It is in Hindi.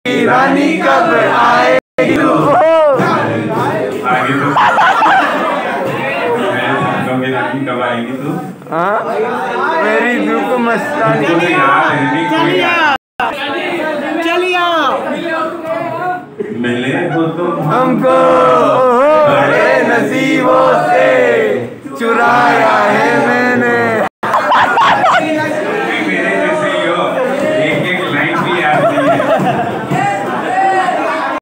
रानी कब आएगी तू? आगे तो रानी कब आएगी तू? हाँ मेरी दुख मस्तानी। चलिए मिले हो तुम हमको बड़े नसीबों से चुराया है